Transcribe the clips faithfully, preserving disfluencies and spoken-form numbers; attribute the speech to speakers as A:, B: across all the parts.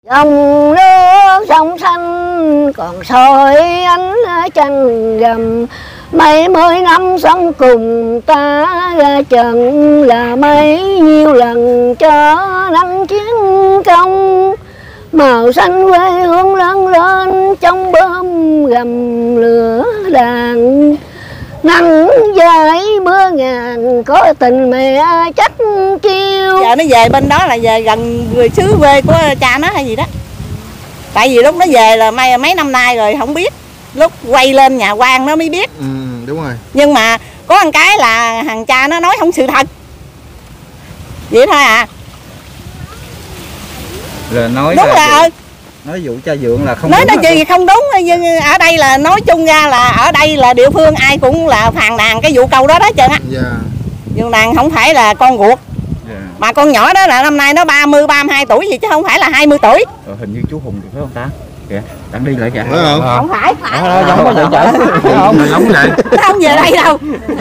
A: Dòng nước sông xanh còn soi ánh trăng rằm, mấy mươi năm sống cùng ta ra trận là mấy nhiêu lần cho năm chiến công. Màu xanh quê hương lớn lên trong bơm gầm lửa đàn, nắng dài mưa ngàn có tình mẹ chắc chiêu.
B: Giờ nó về bên đó là về gần người xứ quê của cha nó hay gì đó. Tại vì lúc nó về là mấy, mấy năm nay rồi không biết, lúc quay lên nhà quan nó mới biết.
C: Ừ, đúng rồi.
B: Nhưng mà có một cái là thằng cha nó nói không sự thật, vậy thôi à.
C: Là nói
B: đúng
C: là
B: rồi,
C: nói vụ cha Dượng là không
B: nói
C: đúng.
B: Nói chuyện không đúng, nhưng ở đây là nói chung ra là ở đây là địa phương ai cũng là phàn nàn cái vụ câu đó đó trơn á.
C: Dạ.
B: Vụ nàng không phải là con ruột. Yeah. Mà con nhỏ đó là năm nay nó ba mươi, ba mươi hai tuổi gì chứ không phải là hai mươi tuổi.
C: Ờ, hình như chú Hùng thì phải không ta? Kìa, đang đi lại kìa.
A: Phải không? Không phải, phải.
C: À, giống có vậy trời. Không, giống vậy.
B: Nó không về đây đâu.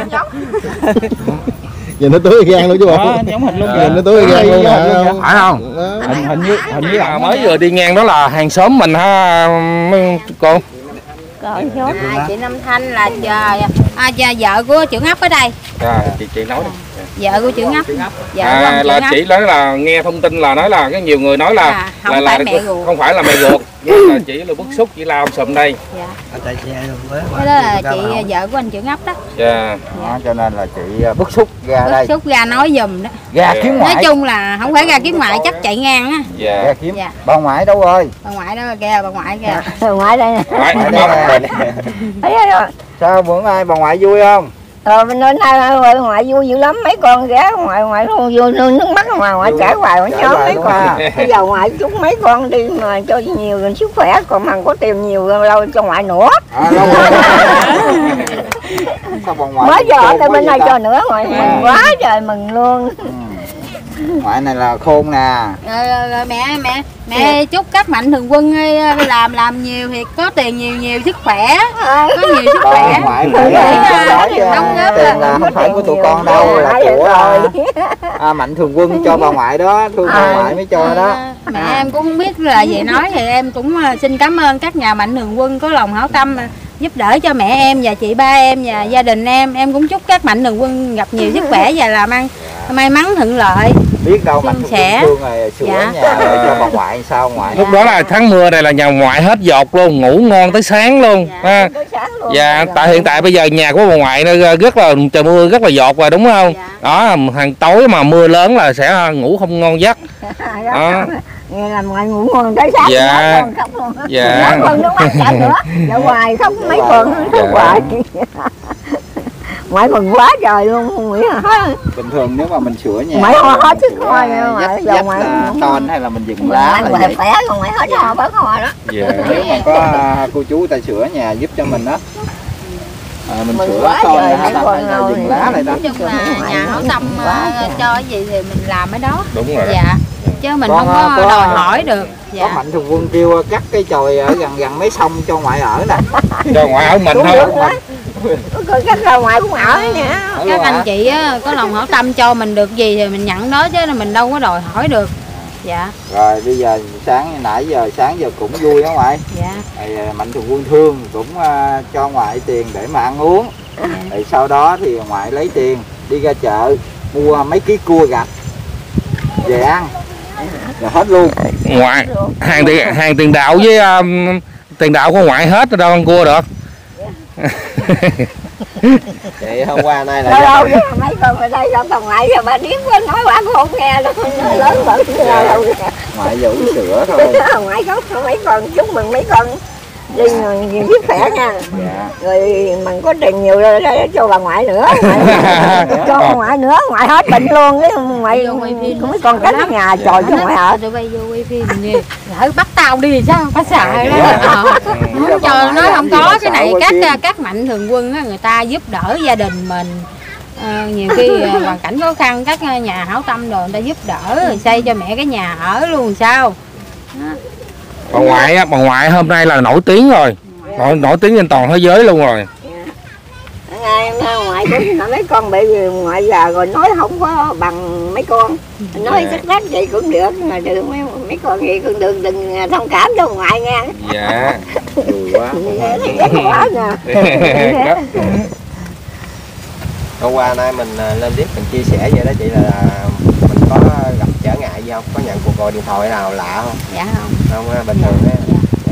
D: Nhìn nó tưới gan luôn chứ bộ.
C: Đó, giống hình luôn.
D: Nhìn nó tưới gan luôn nè.
C: Phải không? Hình, hình như hình như là mới vừa đi ngang đó là hàng xóm mình ha cô.
A: Còn số hai chị Năm Thanh là à, vợ của trưởng ấp ở đây.
C: À, chị chị nói đi.
A: Vợ của trưởng ấp. Vợ
C: à, là chị nói là nghe thông tin là nói là cái nhiều người nói là
A: à, không
C: là,
A: phải
C: là
A: mẹ ruột.
C: Không phải là mẹ ruột, là chỉ là bức xúc, chỉ lao sùm đây.
A: Dạ. Cái đó là chị vợ của anh trưởng ấp đó.
C: Dạ. Đó, cho nên là chị bức xúc ra
A: bức
C: đây.
A: Bức xúc ra nói giùm đó.
C: Ra kiếm ngoại.
A: Nói chung là không phải ra kiếm ngoại, chắc chạy ngang á.
C: Dạ. Ra kiếm.
A: Dạ.
C: Bà ngoại đâu rồi?
A: Bà ngoại đó kìa, bà ngoại kìa. Bà ngoại đây nè.
C: Ngoại đây nè.
A: Thấy rồi.
C: Sao bữa nay bà ngoại vui không?
A: Ờ, bên nói nay ngoại vui dữ lắm, mấy con ghé ngoại ngoại luôn vô nước mắt ngoài ngoại chảy hoài ngoại nhớ mấy con. Bây giờ ngoại chúc mấy con đi mà cho nhiều gần sức khỏe, còn mà có tiền nhiều lâu cho ngoại nữa.
C: À, lâu sao bà ngoại
A: mới giờ tới bên này cho nữa ngoại mừng quá trời mừng luôn.
C: Ừ. Ngoại này là khôn nè.
A: Rồi, rồi, rồi mẹ mẹ mẹ chúc các mạnh thường quân làm làm nhiều thì có tiền nhiều nhiều sức khỏe, có nhiều sức khỏe.
C: Ngoại phải nói tiền là không phải của tụi con đâu, là của à, mạnh thường quân cho bà ngoại đó, thương bà ngoại mới cho đó.
A: Mẹ em cũng không biết là vậy nói thì em cũng xin cảm ơn các nhà mạnh thường quân có lòng hảo tâm giúp đỡ cho mẹ em và chị ba em và gia đình em. Em cũng chúc các mạnh thường quân gặp nhiều sức khỏe và làm ăn may mắn thuận lợi.
C: Biết đâu mạnh thường quân thương rồi sửa dạ. Nhà rồi cho bà ngoại sao ngoại. Lúc đó là tháng mưa này là nhà ngoại hết dột luôn, ngủ ngon tới sáng luôn. Dạ, à. luôn. Dạ, tại hiện tại bây giờ nhà của bà ngoại nó rất là trời mưa rất là dột rồi đúng không? Dạ. Đó, hàng tối mà mưa lớn là sẽ ngủ không ngon giấc. Đó.
A: Nghe là ngoại ngủ ngon tới sáng.
C: Dạ.
A: Con khóc luôn.
C: Dạ.
A: Con nước mắt chảy nữa. Dạ hoài khóc mấy con khóc hoài. Ngoại mừng quá trời luôn không nghĩ hả?
C: Bình thường nếu mà mình sửa nhà
A: ngoại ho hết sức hoa nha ngoại.
C: Dắt, dắt là ton hay là mình dựng lá là
A: ngoại khỏe còn ngoại hết ho bớt ho đó.
C: Dạ. Nếu mà có cô chú ta sửa nhà giúp cho mình đó. À, mình mừng sửa ton hay là dựng lá lại đó.
A: Nói chung là nhà hảo tâm cho cái gì thì mình làm ở đó.
C: Đúng rồi.
A: Dạ. Chứ mình con, không có, có đòi hỏi được. Dạ.
C: Có mạnh thường quân kêu cắt cái chòi ở gần gần mấy sông cho ngoại ở nè. Cho ngoại ở mình thôi.
A: Có cách ra ngoại cũng ở nè. Các anh chị á, có lòng hảo tâm cho mình được gì thì mình nhận đó chứ mình đâu có đòi hỏi được. Dạ.
C: Rồi bây giờ sáng nãy giờ sáng giờ cũng vui đó ngoại.
A: Dạ.
C: Thì mạnh thường quân thương cũng uh, cho ngoại tiền để mà ăn uống. Dạ. Thì sau đó thì ngoại lấy tiền đi ra chợ mua mấy ký cua gạch về ăn. Rồi hết luôn. Ngoại hàng tiền hàng tiền đạo với um, tiền đạo của ngoại hết rồi đâu ăn cua được. Vậy hôm qua nay là
A: đâu đâu chứ mấy con ở đây đâu còn ngoại giờ bà điếm quá nói quá cũng không nghe đâu lớn bự đâu
C: ngoại vũ sửa thôi.
A: Ngoại có mấy con chúc mừng mấy con đi nhiều sức khỏe nha. Dạ. Rồi mình có tiền nhiều rồi cho bà ngoại nữa, ngoại, cho bà ngoại nữa, ngoại hết bệnh luôn cái ngoại cũng mấy con cánh nhà trò cho ngoại ở. Tụi bay vô quay phim nè, lỡ bắt tao đi sao, phải sợ đó. Không cho nó không có cái này các các mạnh thường quân á, người ta giúp đỡ gia đình mình. À, nhiều khi hoàn cảnh khó khăn các nhà hảo tâm đồ người ta giúp đỡ rồi xây cho mẹ cái nhà ở luôn sao. Đó.
C: Bà ngoại á, bà ngoại hôm nay là nổi tiếng rồi, nổi, nổi tiếng trên toàn thế giới luôn rồi.
A: Ngày em ngoại cũng mấy con bị ngoại già rồi nói không có bằng mấy con, nói chắc rách vậy cũng được, mà đừng mấy, mấy con vậy cũng đừng đừng thông cảm cho ngoại nha.
C: Dạ.
D: Vui quá.
A: Ghét quá nè.
E: Hôm qua nay mình lên clip mình chia sẻ vậy đó chị, là mình có gặp trở ngại gì không? Có nhận cuộc gọi điện thoại nào lạ không?
B: Dạ không.
E: Không, bình thường á.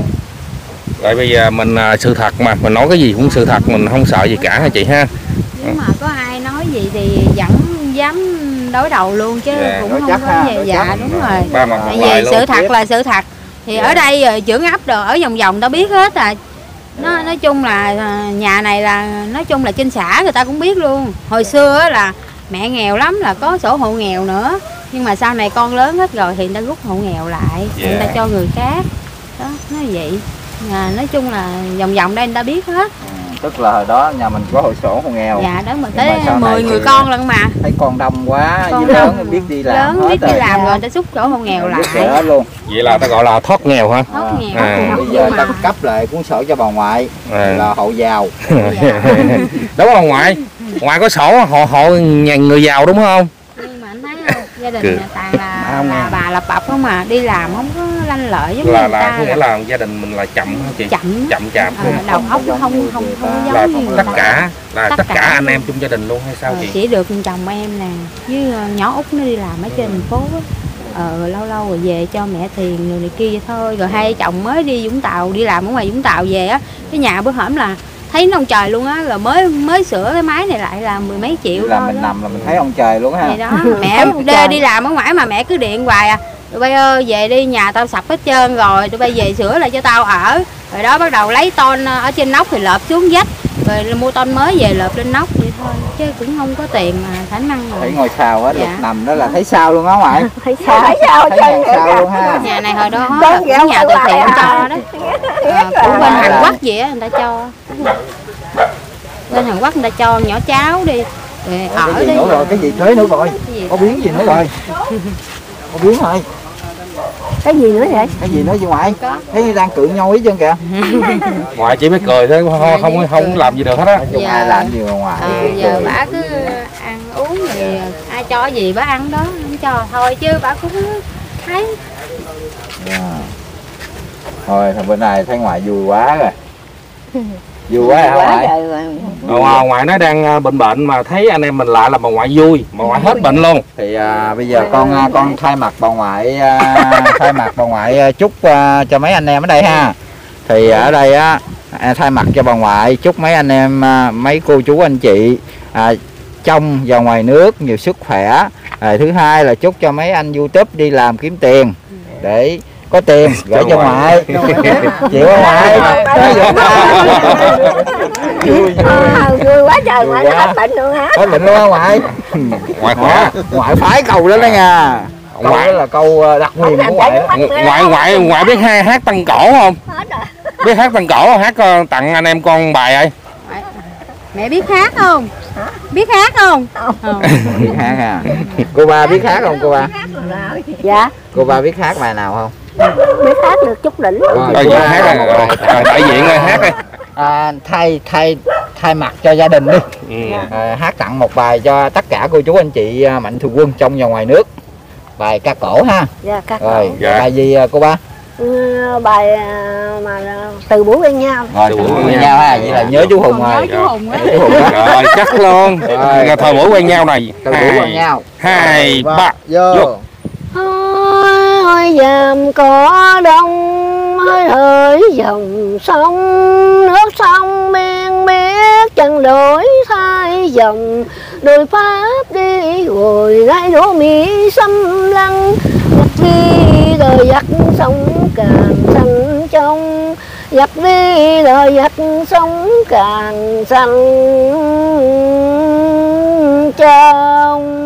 C: Rồi bây giờ mình sự thật mà, mình nói cái gì cũng sự thật, mình không sợ gì cả hả chị ha?
F: Nếu mà có ai nói gì thì vẫn dám đối đầu luôn chứ
C: Dạ,
F: cũng
E: nói
F: không
E: chắc
F: có
E: ha,
F: gì.
E: nói
F: Dạ
E: chắc.
F: đúng rồi.
C: Ba mặt
F: Tại
C: ngoài
F: vì
C: luôn.
F: sự thật là sự thật. Thì
C: Dạ.
F: ở đây ờ, trưởng ấp đồ ở vòng vòng tao biết hết à. Nó nói chung là à, nhà này là nói chung là trên xã người ta cũng biết luôn. Hồi xưa á là mẹ nghèo lắm, là có sổ hộ nghèo nữa. Nhưng mà sau này con lớn hết rồi thì người ta rút hộ nghèo lại,
C: Dạ.
F: người ta cho người khác. Đó, nói vậy. À, nói chung là vòng vòng đây người ta biết hết.
E: Tức là hồi đó nhà mình có hộ sổ hộ nghèo.
F: Dạ đó mà
E: Nhưng mà
F: tới
E: sau này
F: mười người
E: thì
F: con lận mà.
E: Thấy con đông quá,
F: Con
E: với
F: đông.
E: lớn biết đi làm
F: Lớn
E: hết
F: biết đi
E: rồi.
F: làm rồi người ta rút sổ hộ nghèo lại.
E: Biết rồi hết luôn.
C: Vậy là ta gọi là thoát nghèo hả?
F: Thoát nghèo.
C: À.
E: Bây giờ ta cấp lại cuốn sổ cho bà ngoại
C: À.
E: là hộ giàu.
C: Đúng không ngoại? Ngoại có sổ hộ hộ nhà người giàu đúng không?
F: Nhưng mà anh thấy không, gia đình
C: Cười.
F: toàn là,
E: Không
F: là
E: nghe.
F: bà lập bập không mà đi làm không có lanh lợi giống như
C: Là
F: người
C: là
F: ta.
C: có nghĩa là gia đình mình là chậm hả chị?
F: chậm
C: Chậm chạp.
F: Ờ, đầu óc không không không không
C: Là
F: giống như người
C: tất
F: ta.
C: cả là
F: Tất
C: tất cả
F: cả
C: anh
F: luôn.
C: em chung gia đình luôn hay sao
F: Ờ,
C: chị?
F: chỉ được chồng em nè với ờ, nhỏ út nó đi làm ở trên thành phố á. Ờ, lâu lâu rồi về cho mẹ tiền rồi này kia vậy thôi. Rồi hai chồng mới đi Vũng Tàu, đi làm ở ngoài Vũng Tàu về á, cái nhà bữa hổm là thấy nó ông trời luôn á, rồi mới mới sửa cái máy này lại là mười mấy triệu
E: Là
F: thôi
E: mình
F: đó.
E: nằm là mình thấy ông trời luôn ha.
F: Thì đó mẹ đê đi làm ở ngoài mà mẹ cứ điện hoài à, tụi bay ơi về đi, nhà tao sập hết trơn rồi, tụi bay về sửa lại cho tao ở. Rồi đó bắt đầu lấy tôn ở trên nóc thì lợp xuống vách, rồi mua tôn mới về lợp lên nóc vậy thôi, chứ cũng không có tiền mà khả năng
E: Thấy
F: rồi.
E: ngôi sao á,
F: Dạ.
E: lục nằm đó là thấy sao luôn á ngoại.
A: Thấy sao thấy sao
E: Thấy
A: chân
E: ngôi sao luôn ha.
F: Nhà này hồi đó
A: Đơn
F: là
A: giản
F: cũng nhà từ
A: hoài
F: thiện
A: à.
F: cho đó. Ờ, của bên Hàn Quốc gì á người ta cho. Bên Hàn Quốc người ta cho nhỏ cháu đi rồi ở
E: Cái gì
F: đi.
E: nữa rồi, cái gì tới nữa rồi.
F: Cái gì
E: Có
F: tới?
E: biến gì nữa rồi. Có biến rồi.
A: cái gì nữa vậy?
E: Cái gì nữa vậy ngoại?
F: Có.
E: Thấy đang cự nhau hết trơn kìa.
C: Ngoại chỉ biết cười thôi, không không, không làm gì được hết á.
E: Nói chung
F: Dạ.
E: ai làm gì mà ngoại.
F: Ờ, giờ bả cứ ăn uống thì ai cho gì bả ăn đó, không cho thôi chứ bả cũng thấy.
E: Dạ. Thôi thằng bên này thấy ngoại vui quá rồi. Vui quá hả
A: Quá
E: ngoại?
A: trời rồi.
C: Ờ, ngoại nói đang bệnh bệnh mà thấy anh em mình lạ là bà ngoại vui, bà ngoại hết bệnh luôn.
E: Thì à, bây giờ con à, con thay mặt bà ngoại à, thay mặt bà ngoại à, chúc à, cho mấy anh em ở đây ha. Thì ở đây á à, thay mặt cho bà ngoại chúc mấy anh em à, mấy cô chú anh chị à, trong và ngoài nước nhiều sức khỏe. À, thứ hai là chúc cho mấy anh YouTube đi làm kiếm tiền để có tiền gửi cho ngoại. Chịu không ngoại? Nói vậy vui.
A: À, vui quá trời,
E: Vui
A: ngoại
E: quá.
A: nó hết bệnh luôn hả?
E: Có bệnh luôn hả ngoại?
C: Ngoại khỏe.
E: Ngoại phái câu đó đó nha. Câu
C: Ngoại-
E: đó là câu à, đặc quyền của ngoại đó.
C: Ngoại ngoại ngoại biết hát, hát tăng cổ không?
A: Hết rồi.
C: Biết hát tăng cổ không? Hát ờ, tặng anh em con bài ơi.
F: Mẹ biết hát không? Biết hát không? Không.
E: Biết hát à? Cô ba biết hát không cô ba?
A: Dạ,
E: Cô ba biết hát bài nào không?
A: biết hát được chút đỉnh.
E: Rồi,
C: Rồi,
E: cô ba-
C: hát rồi, rồi, rồi, đại diện rồi, hát đi.
E: À, thay thay thay mặt cho gia đình đi.
C: Ừ.
E: À, hát tặng một bài cho tất cả cô chú anh chị à, mạnh thường quân trong và ngoài nước. Bài ca cổ ha.
A: Dạ, các
E: Rồi,
C: Dạ.
E: bài gì à, cô ba?
A: ừ, bài à, mà từ buổi bên nhau.
E: Rồi,
C: Từ
E: từ
C: buổi
E: buổi
C: quen
E: quen
C: nhau.
E: nhau ha, vậy là nhớ chú Hùng
F: Nhớ
E: rồi.
F: chú Hùng á.
E: Chú Hùng đó.
C: Rồi, chắc luôn.
E: Rồi.
C: Rồi, thời buổi quen nhau này.
E: Từ buổi quen nhau.
C: Hai, ba.
E: Vô.
C: Vô.
A: Ôi dàm cỏ đông hơi hỡi dòng sông, nước sông miên miết chẳng đổi thay dòng, đôi Pháp đi rồi lại đổ mỹ xâm lăng, dắt đi rồi dắt sông càng xanh trong, dắt đi rồi dắt sông càng xanh trong.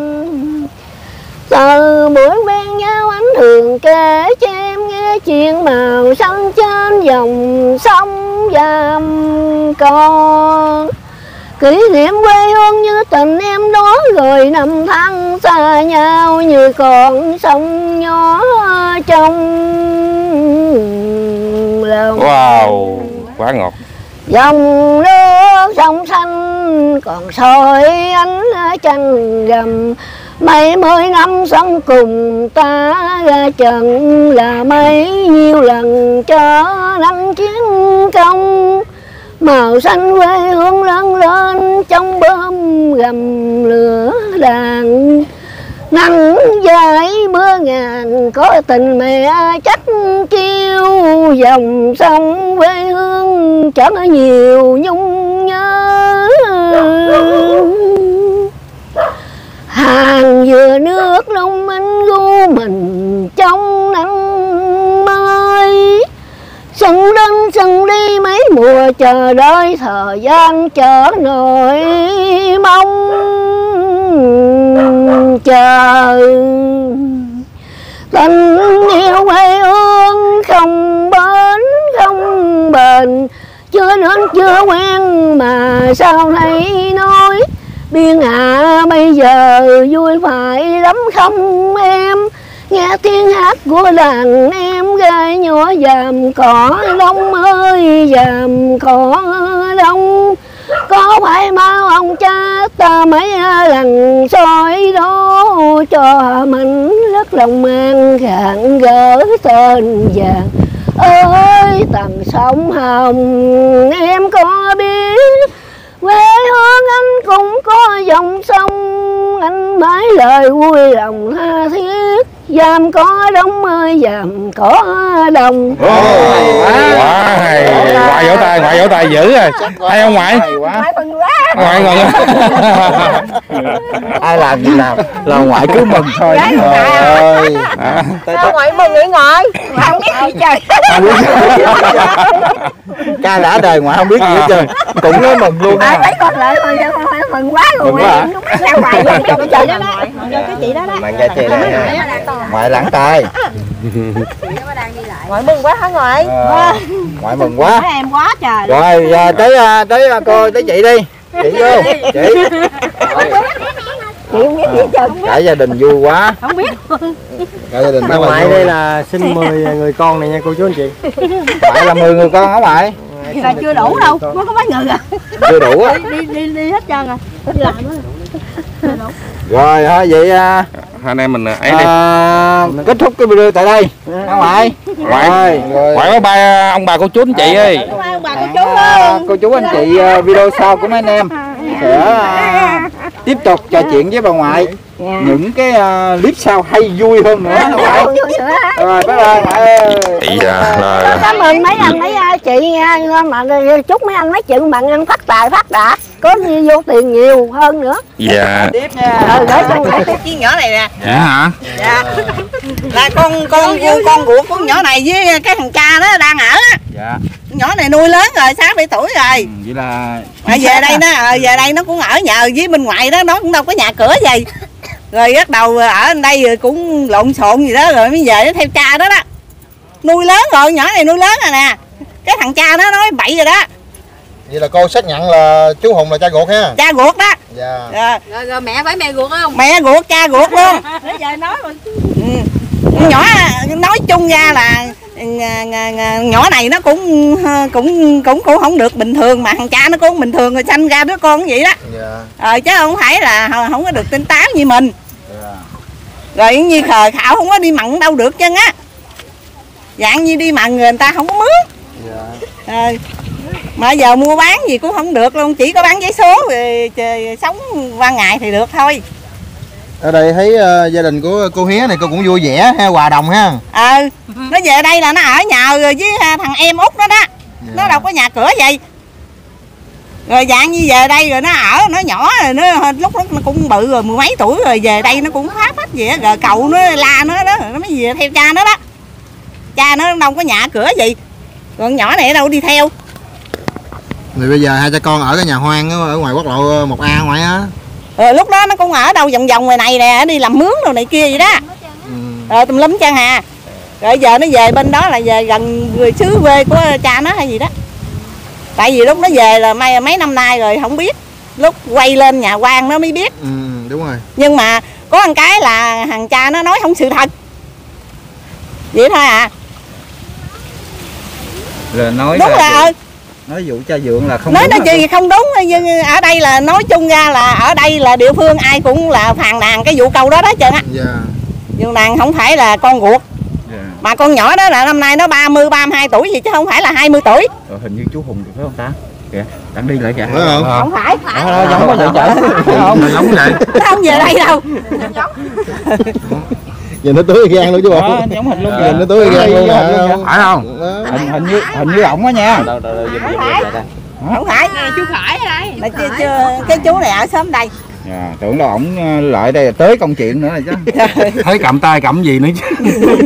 A: Từ buổi bên nhau anh thường kể cho em nghe chuyện màu xanh trên dòng sông Vàm Cỏ. Kỷ niệm quê hương như tình em đó, rồi năm tháng xa nhau như con sông nhỏ trong lòng.
C: Wow, quá ngọt.
A: Dòng nước sông xanh xanh còn soi ánh trăng gầm. Mấy mươi năm sống cùng ta ra trận là mấy nhiêu lần cho năm chiến công. Màu xanh quê hương lớn lên trong bơm gầm lửa đàn. Nắng dài mưa ngàn có tình mẹ trách chiêu. Dòng sông quê hương chẳng nhiều nhung nhớ. Hàng dừa nước long minh gu mình trong nắng mới. Xuân đến xuân đi mấy mùa chờ đợi thời gian chờ nổi mong chờ. Tình yêu quê hương không bến không bền. Chưa đến chưa quen mà sao thấy nói. Biên hạ bây giờ vui phải lắm không em. Nghe tiếng hát của đàn em gái nhỏ dàm cỏ đông ơi dàm cỏ đông. Có phải mau ông cha ta mấy lần soi đó cho mình rất lòng mang khạng gỡ tên vàng. Ơi tầng sông Hồng em có biết. Quê hương anh cũng có dòng sông. Anh mãi lời vui lòng tha thiết. Dàm có đông ơi dàm có đông.
C: Quá hay. Ngoại vỗ tay, ngoại vỗ tay dữ rồi. Hay không ngoại?
A: Ngoại mừng quá.
C: Ngoại ngồi.
E: Ai làm gì làm là ngoại cứ mừng thôi. Trời.
B: Sao ngoại mừng vậy ngoại?
A: Không biết gì trời.
E: Ca đã đời ngoại không biết gì hết trơn. Cũng nói mừng luôn
A: À,
E: á.
A: thấy con lại rồi sao phải mừng quá rồi.
E: Mừng quá hả?
A: Lúc ra ngoài rồi cho cái chị đó đó.
B: Cái chị đó đó.
E: Bạn gia chị đây. Ngoại lãng tài.
B: Ngoại mừng quá hả ngoại?
E: À, ngoại mừng quá.
B: Thấy em quá trời.
E: Rồi giờ tới tới cô tới chị đi. Chị vô. Chị.
A: Chị không biết gì hết
E: Cả gia đình vui quá.
B: Không biết.
D: Cả gia đình
G: Bà ngoại đây là sinh mười người con này nha cô chú anh chị.
E: Ngoại là mười người con hả ngoại?
B: Là chưa đủ đâu, mới có mấy người à.
E: Chưa đủ á.
B: Đi đi đi hết trơn rồi. Đi làm á.
E: Rồi thôi vậy à,
C: Anh em mình ấy đi.
E: à, kết thúc cái video tại đây. Hả ngoại?
C: Ngoại. Ngoại có ba ông bà cô chú anh chị ơi.
B: Ông bà cô chú
E: À, cô chú anh chị à, video sau của mấy anh em sẽ à, tiếp tục trò chuyện với bà ngoại những cái à, clip sau hay vui hơn nữa hả ngoại? Rồi bye bye ngoại ơi.
C: Dạ rồi.
A: Cảm ơn mấy anh mấy chị nha, mà chúc mấy anh mấy chị bằng ăn phát tài phát đạt, có nhiều vô tiền nhiều hơn nữa.
C: Dạ.
E: Tiếp nha.
A: Ờ, gửi cho ngoại.
B: Cái chiếc nhỏ này nè.
C: Dạ hả?
B: Dạ. Là con con con ruột con nhỏ này với cái thằng cha đó đang ở á.
E: Dạ.
B: Nhỏ này nuôi lớn rồi, sáu bảy tuổi rồi.
E: Ừ, vậy là
B: Mà về đây nó về đây nó cũng ở nhờ với bên ngoài đó, nó cũng đâu có nhà cửa gì. Rồi bắt đầu ở đây rồi cũng lộn xộn gì đó rồi mới về nó theo cha đó đó. Nuôi lớn rồi, nhỏ này nuôi lớn rồi nè. Cái thằng cha nó nói bậy rồi đó.
D: Vậy là cô xác nhận là chú Hùng là cha ruột ha?
B: Cha ruột đó.
D: Dạ.
B: Rồi,
F: Rồi, rồi mẹ phải mẹ ruột không?
B: mẹ ruột cha ruột luôn. Nó giờ nói rồi. Ừ. Nhỏ nói chung ra là nhỏ này nó cũng cũng cũng cũng không được bình thường, mà thằng cha nó cũng bình thường rồi sanh ra đứa con vậy đó.
D: Dạ.
B: Rồi chứ không phải là không có được tinh táo như mình.
D: Dạ.
B: Rồi như khờ khảo không có đi mặn đâu được chân á. Dạng như đi mặn người ta không có mướn.
D: Dạ.
B: Rồi mà giờ mua bán gì cũng không được luôn, chỉ có bán giấy số rồi sống qua ngày thì được thôi.
D: Ở đây thấy uh, gia đình của cô Hía này cô cũng vui vẻ ha, hòa đồng ha.
B: Ờ, nó về đây là nó ở nhờ rồi với thằng em út nó đó. Yeah. Nó đâu có nhà cửa gì. Rồi dạng như về đây rồi nó ở, nó nhỏ rồi nó lúc lúc nó cũng bự rồi, mười mấy tuổi rồi về đây nó cũng phá phách gì á, rồi cậu nó la nó đó, nó mới về theo cha nó đó. Cha nó đâu có nhà cửa gì. Còn nhỏ này đâu đi theo.
D: Rồi bây giờ hai cha con ở cái nhà hoang ở ngoài quốc lộ một A ngoài á.
B: Rồi lúc đó nó cũng ở đâu vòng vòng ngoài này nè, đi làm mướn đồ này kia vậy đó.
D: Ừ.
B: Rồi tùm lum chân hà. Rồi giờ nó về bên đó là về gần người xứ quê của cha nó hay gì đó. Tại vì lúc nó về là mấy, mấy năm nay rồi không biết. Lúc quay lên nhà quan nó mới biết.
D: Ừ, đúng rồi.
B: Nhưng mà có một cái là thằng cha nó nói không sự thật. Vậy thôi à.
E: Rồi nói
B: Đúng
E: là
B: là
E: nói vụ cha dượng là không
B: nói
E: đúng
B: nó gì không đúng, nhưng ở đây là nói chung ra là ở đây là địa phương ai cũng là phàn nàn cái vụ câu đó đó trơn á.
D: Dạ.
B: Vụ nàng không phải là con ruột.
E: Yeah.
B: Mà con nhỏ đó là năm nay nó ba mươi, ba mươi hai tuổi gì chứ không phải là hai mươi tuổi.
E: Ờ, hình như chú Hùng được phải không ta? Kìa, đang đi lại kìa.
D: Phải không?
B: Không phải.
E: Đó, đó, giống quá vậy trời.
D: Không, giống vậy.
B: Nó không về đây đâu.
D: Nhìn nó tưới gan luôn chứ bộ.
E: Đó, giống hình luôn kìa.
D: Nhìn nó tưới gan luôn nè.
E: Phải không? Hình, hình như hình như ổng á nha.
B: Không phải. Không phải.
F: Chú Khải ở đây.
B: Là chứ, chứ, cái chú này ở xóm đây.
E: Dạ, tưởng là ổng lại đây là tới công chuyện nữa rồi chứ.
C: Thấy cầm tay cầm gì nữa chứ.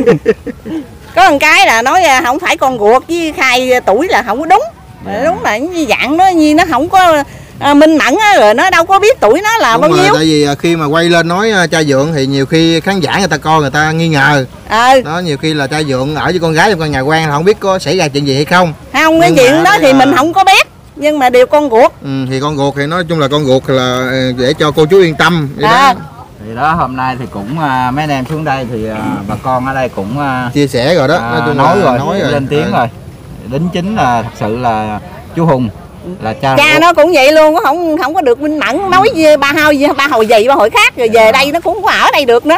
B: Có một cái là nói không phải con ruột với khai tuổi là không có đúng. Đúng là như dạng nó như nó không có à, minh mẫn á, rồi nó đâu có biết tuổi nó là
D: Đúng
B: bao
D: rồi,
B: nhiêu.
D: tại vì khi mà quay lên nói cha dượng thì nhiều khi khán giả người ta coi người ta nghi ngờ.
B: Ờ.
D: Đó, nhiều khi là cha dượng ở với con gái trong căn nhà quan không biết có xảy ra chuyện gì hay không.
B: Không, cái chuyện đó thì mình không có biết, nhưng mà đều con ruột.
D: Ừ, thì con ruột thì nói chung là con ruột là để cho cô chú yên tâm vậy
B: À.
D: đó.
E: Thì đó hôm nay thì cũng uh, mấy anh em xuống đây thì uh, bà con ở đây cũng uh,
D: chia sẻ rồi đó,
E: uh,
D: nói chung
E: nói,
D: là
E: rồi,
D: nói rồi
E: lên tiếng
D: à.
E: rồi. Đính chính là thật sự là chú Hùng là cha.
B: Cha nó cũng vậy luôn, không không có được minh mẫn, nói với ba hồi gì ba hồi gì ba hồi khác, rồi về đây nó cũng không có ở đây được nữa.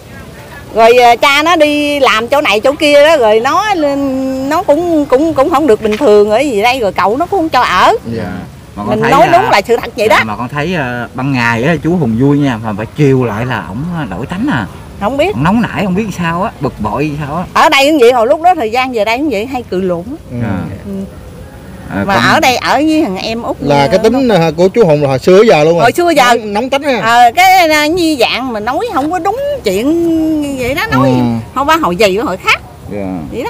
B: Rồi cha nó đi làm chỗ này chỗ kia đó, rồi nó nó cũng cũng cũng không được bình thường ở gì đây, rồi cậu nó cũng không cho ở.
E: Dạ. Mà
B: Mình
E: thấy
B: nói
E: là,
B: đúng là sự thật vậy đó.
E: mà con thấy uh, ban ngày á chú Hùng vui nha, mà phải chiều lại là ổng đổi tánh à.
B: Không biết.
E: Ổng nóng nảy không biết sao á, bực bội sao á.
B: Ở đây cũng vậy, hồi lúc đó thời gian về đây cũng vậy, hay cười lộn.
D: Ừ.
E: À.
B: Ừ.
E: À,
B: Mà
E: con...
B: ở đây ở với thằng em Út
D: Là cái tính nó... của chú Hùng là hồi xưa giờ luôn rồi.
B: Hồi xưa giờ
D: nóng, nóng tính ha.
B: Ờ, cái như dạng mà nói không có đúng chuyện vậy đó, nói
D: ừ.
B: không ba hồi gì ba hồi khác.
E: Yeah.
B: Vậy đó.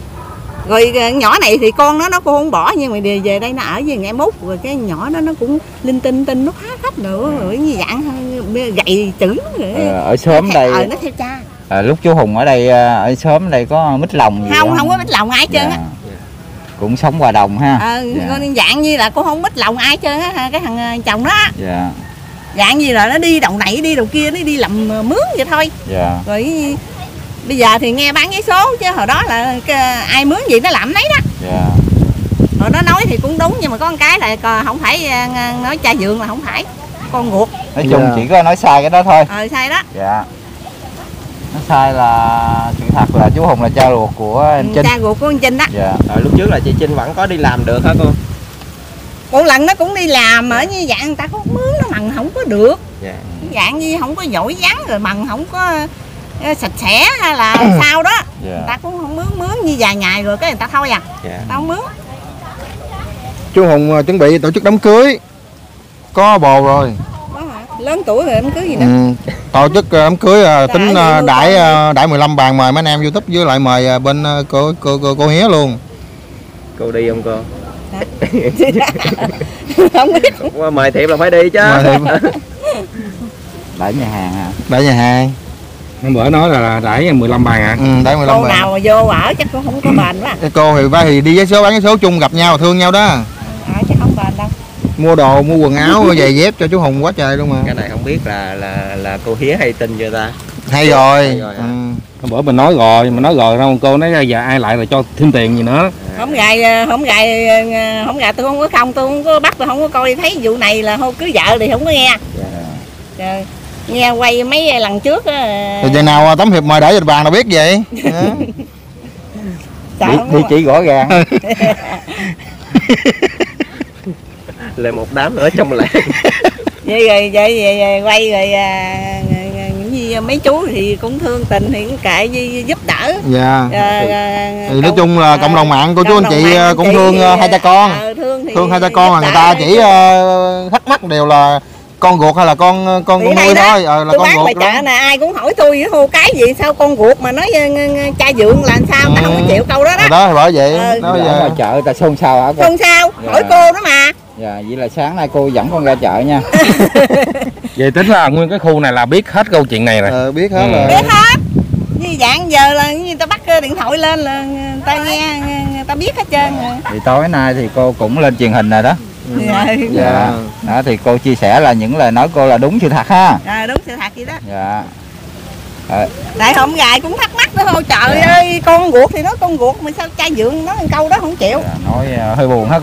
B: Rồi nhỏ này thì con nó nó cũng không bỏ, nhưng mà về đây nó ở với thằng em Út, rồi cái nhỏ đó nó cũng linh tinh tinh nó phá khách nữa, rồi như dạng gậy chữ rồi.
E: Ờ, ở xóm đây
B: ờ, nó theo cha.
E: À, lúc chú Hùng ở đây ở xóm đây có mít lòng gì
B: Không,
E: không?
B: không có mít lòng ai trơn á.
E: Dạ. Cũng sống hòa đồng ha.
B: Ờ,
E: dạ.
B: Dạng như là cũng không mít lòng ai trơn á, cái thằng chồng đó.
E: Dạ.
B: Dạng như là nó đi đầu này đi đầu kia, nó đi làm mướn vậy thôi.
E: Dạ.
B: Rồi bây giờ thì nghe bán giấy số, chứ hồi đó là ai mướn gì nó làm đấy đó.
E: Dạ.
B: Hồi đó nói thì cũng đúng, nhưng mà có một cái là không phải nói cha dượng là không phải con ruột.
E: Nói chung
D: dạ.
E: chỉ có nói sai cái đó thôi.
B: Ờ sai đó.
E: Dạ. Nó sai là sự thật là chú Hùng là cha ruột của em Trinh.
B: Cha ruột của anh Trinh đó.
E: Dạ.
G: Rồi lúc trước là chị Trinh vẫn có đi làm được hả cô?
B: Một lần nó cũng đi làm ở như dạng người ta có mướn nó bằng không có được.
G: Dạ.
B: Dạng như không có giỏi vắng, rồi bằng không có sạch sẽ hay là sao đó.
E: Dạ.
B: Người ta cũng không mướn mướn như vài ngày rồi cái người ta thôi à.
G: Dạ.
B: Tao không mướn.
D: Chú Hùng chuẩn bị tổ chức đám cưới. Có bồ rồi.
B: Lớn tuổi rồi em cưới gì nữa.
D: Ừ. Tổ chức đám cưới tính đãi đãi mười lăm bàn, mời mấy anh em YouTube với lại mời bên cô cô cô, cô Hía luôn.
G: Cô đi không cô?
B: Không biết.
G: Qua mời thiệp là phải đi chứ.
D: Mời thiệp.
E: Đãi nhà hàng hả?
D: Đãi nhà hàng.
C: Hôm bữa nói là đãi mười lăm bàn hả?
D: Ừ, đãi mười lăm
B: Cô
D: bàn.
B: nào mà vô ở chắc cũng không có bền quá.
D: Cái cô thì ba thì đi với số bán với số chung gặp nhau thương nhau đó.
B: À, chứ không bền đâu.
D: Mua đồ, mua quần áo, giày dép cho chú Hùng quá trời luôn mà.
G: Cái này không biết là là là cô Hía hay tin chưa ta?
D: Hay rồi.
G: Hay rồi
D: ừ.
C: Hôm bữa mình nói rồi, mình nói rồi đâu cô nói giờ ai lại là cho thêm tiền gì nữa.
B: Không gài không gài không gài tôi không có không, tôi không có bắt, tôi không có coi, thấy vụ này là hôm cưới vợ thì không có nghe.
E: Dạ.
B: Trời, nghe quay mấy lần trước á.
D: Thì giờ nào Tấm Hiệp mời đãi trên bàn nào biết vậy?
E: Địa, địa chỉ rõ ràng.
G: Lại một đám nữa trong làng.
B: Vậy rồi vậy, vậy, vậy quay rồi à, như mấy chú thì cũng thương tình thì cũng kệ với giúp đỡ.
D: Dạ.
B: À, à,
D: thì nói chung là cộng đồng mạng cô chú anh chị cũng thương
B: thì,
D: hai cha con.
B: À, thương,
D: thương hai cha con là người ta chỉ uh, thắc mắc đều là con ruột hay là con con con nuôi thôi. Ờ, là
B: tôi
D: con
B: bán
D: ruột
B: ngoài chợ nè, ai cũng hỏi tôi với hô cái gì sao con ruột mà nói uh, cha dượng là sao, ừ. Ta không có chịu câu đó đó.
D: Đó thì bởi vậy.
B: Ờ.
D: Đó
E: Dạ,
D: giờ
E: ngoài chợ ta xôn xao hả cô?
B: Xôn xao,
E: Dạ.
B: hỏi cô đó mà.
E: Dạ, vậy là sáng nay cô dẫn con ra chợ nha.
C: Vậy tính là nguyên cái khu này là biết hết câu chuyện này rồi.
D: ờ, biết hết
C: Ừ.
D: là
B: Biết hết. Như dạng giờ là như ta bắt điện thoại lên là người ta nghe, người ta biết hết trơn rồi.
E: Thì tối nay thì cô cũng lên truyền hình rồi đó.
B: Dạ.
E: Dạ. Đó thì cô chia sẻ là những lời nói cô là đúng sự thật ha.
B: À, đúng sự thật vậy đó.
E: Dạ. À.
B: Tại hôm gài cũng thắc mắc đó, thôi trời
E: Dạ.
B: ơi con ruột thì nói con ruột mà sao cha dượng nói câu đó không chịu.
E: Dạ, nói uh, hơi buồn hả cô?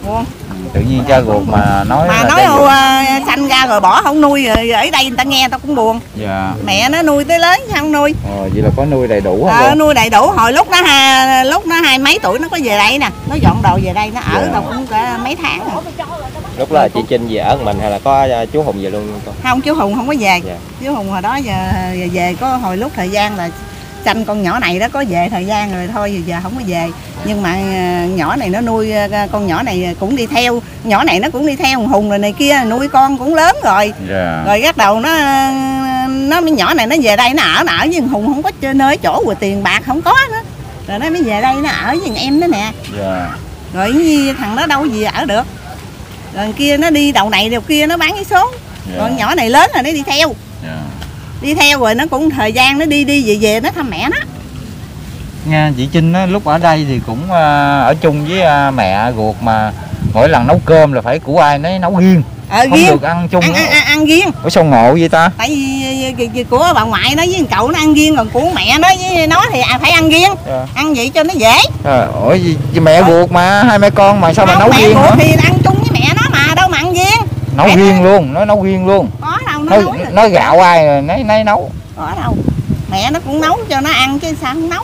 B: Buồn.
E: Tự nhiên cha ruột mà nói
B: mà
E: là
B: nói
E: cha ruột.
B: uh, sanh ra rồi bỏ không nuôi rồi ở đây người ta nghe tao cũng buồn.
E: Dạ.
B: Mẹ nó nuôi tới lớn sao không nuôi.
E: Ờ, vậy là có nuôi đầy đủ không?
B: Ờ, nuôi đầy đủ. Hồi lúc nó ha, lúc nó hai mấy tuổi nó có về đây nè, nó dọn đồ về đây nó ở
E: Dạ.
B: đâu cũng cả mấy tháng rồi.
G: Lúc là chị Trinh về ở một mình hay là có chú Hùng về luôn con?
B: Không, chú Hùng không có về.
G: Dạ.
B: Chú Hùng hồi đó giờ về có hồi lúc thời gian là sanh con nhỏ này đó có về thời gian rồi thôi, giờ, giờ không có về. Nhưng mà nhỏ này nó nuôi con nhỏ này cũng đi theo, nhỏ này nó cũng đi theo Hùng rồi này kia, nuôi con cũng lớn rồi.
E: Dạ.
B: Rồi bắt đầu nó nó nhỏ này nó về đây nó ở nó ở với Hùng không có chơi nơi chỗ rồi tiền bạc không có nữa. Rồi nó mới về đây nó ở với em đó nè.
E: Dạ.
B: Rồi như thằng đó đâu gì ở được. Rồi kia nó đi đầu này đầu kia nó bán cái số.
E: Dạ.
B: Rồi nhỏ này lớn rồi nó đi theo.
E: Dạ.
B: Đi theo rồi nó cũng thời gian nó đi đi về về nó thăm mẹ nó.
E: Nha, chị Trinh á, lúc ở đây thì cũng uh, ở chung với uh, mẹ ruột mà mỗi lần nấu cơm là phải của ai nấy nấu riêng.
B: Ờ,
E: không
B: riêng.
E: được ăn chung.
B: Ăn, ăn, ăn, ăn riêng.
E: Ủa sao ngộ vậy ta?
B: Tại vì, vì của bà ngoại nó với cậu nó ăn riêng, còn của mẹ nó với nó thì phải ăn riêng.
E: Dạ.
B: Ăn vậy cho nó dễ.
E: À, ủa gì, gì mẹ ruột mà hai mẹ con mà sao
B: không,
E: mà nấu
B: mẹ
E: riêng hả?
B: thì ăn chung với mẹ nó mà đâu mà ăn riêng.
E: Nấu
B: mẹ
E: riêng
B: nó...
E: luôn, nó nấu riêng luôn.
B: Có đâu nó
E: Nói,
B: nói là...
E: nói gạo ai rồi nấy nấy nấu.
B: Có đâu. Mẹ nó cũng nấu cho nó ăn chứ sao không nấu.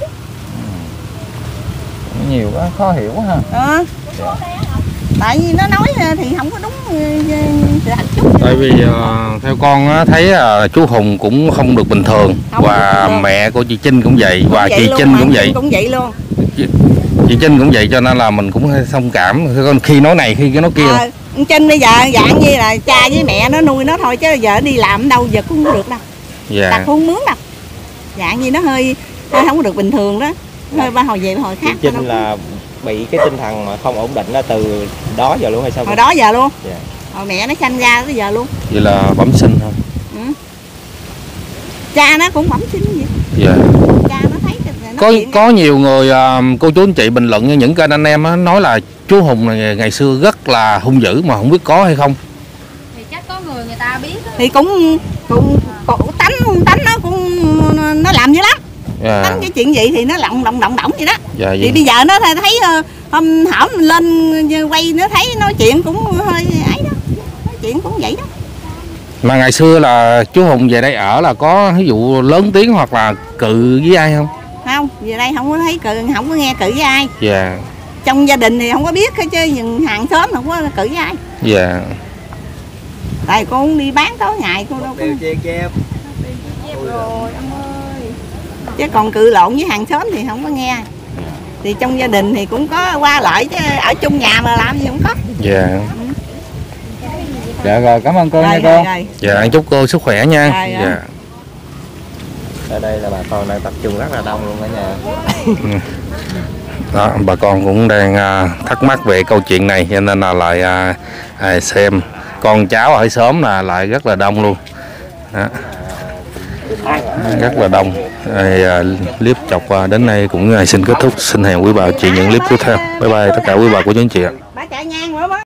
E: Nhiều quá khó hiểu quá ha.
B: Ờ. Dạ. Tại vì nó nói thì không có đúng sự hạnh chút.
C: Tại vì uh, theo con á, thấy uh, chú Hùng cũng không được bình thường.
B: Không
C: và
B: được.
C: Mẹ của chị Trinh cũng vậy. Cũng và
B: vậy
C: chị
B: luôn,
C: Trinh cũng vậy.
B: cũng vậy luôn.
C: Chị, chị Trinh cũng vậy cho nên là mình cũng hơi thông cảm. Khi nói này khi cái nói kia.
B: À, Trinh bây giờ dạng như là cha với mẹ nó nuôi nó thôi chứ giờ đi làm đâu giờ cũng không được đâu.
C: Dạ.
B: Đặt không mướn đâu. Dạng như nó hơi, hơi không có được bình thường đó. Hơi ba hồi về hồi khác.
G: Chị Trinh là bị cái tinh thần mà không ổn định đó từ đó giờ luôn hay sao?
B: Hồi đó giờ luôn.
G: Dạ.
B: Hồi mẹ nó sanh ra tới giờ luôn.
C: Vậy là bẩm sinh không?
B: Ừ. Cha nó cũng bẩm sinh vậy.
C: Dạ.
B: Cha nó thấy nó
C: Có
B: chuyện
C: có nhiều người uh, cô chú anh chị bình luận như những kênh anh em á, nói là chú Hùng này ngày xưa rất là hung dữ mà không biết có hay không.
F: Thì chắc có người người ta biết đó.
B: thì cũng cũng, cũng tánh tánh nó cũng nó làm dữ lắm.
C: Dạ.
B: Tánh cái chuyện gì thì nó lộng động động động vậy đó.
C: Dạ,
B: Thì
C: vậy.
B: bây giờ nó thấy hôm hổm lên quay nó thấy nói chuyện cũng hơi ấy đó, nói chuyện cũng vậy đó.
C: Mà ngày xưa là chú Hùng về đây ở là có ví dụ lớn tiếng hoặc là cự với ai không?
B: Không, về đây không có thấy cự, không có nghe cự với ai.
C: Dạ.
B: Trong gia đình thì không có biết hết chứ nhưng hàng xóm không có cự với ai.
C: Dạ.
B: Tại cô cũng đi bán tối ngày cô đâu có.
F: Rồi ông ơi.
B: Chứ còn cự lộn với hàng xóm thì không có nghe. Thì trong gia đình thì cũng có qua lại chứ ở chung nhà mà làm gì không có.
C: Dạ.
E: Dạ rồi, cảm ơn cô
B: Rồi,
E: nha
B: rồi,
E: cô.
B: rồi.
C: Dạ, chúc cô sức khỏe nha.
B: Rồi, rồi.
C: Dạ.
G: Ở đây là bà con đang tập trung rất là đông luôn cả nhà.
C: Đó, bà con cũng đang uh, thắc mắc về câu chuyện này cho nên là lại uh, uh, xem con cháu ở xóm là lại rất là đông luôn. Đó. Rất là đông. Rồi, uh, clip chọc uh, đến đây cũng uh, xin kết thúc. Xin hẹn quý bà chị những clip tiếp theo. Bye bye tất cả quý bà của chú anh chị ạ.
B: Bà chạy ngang nữa.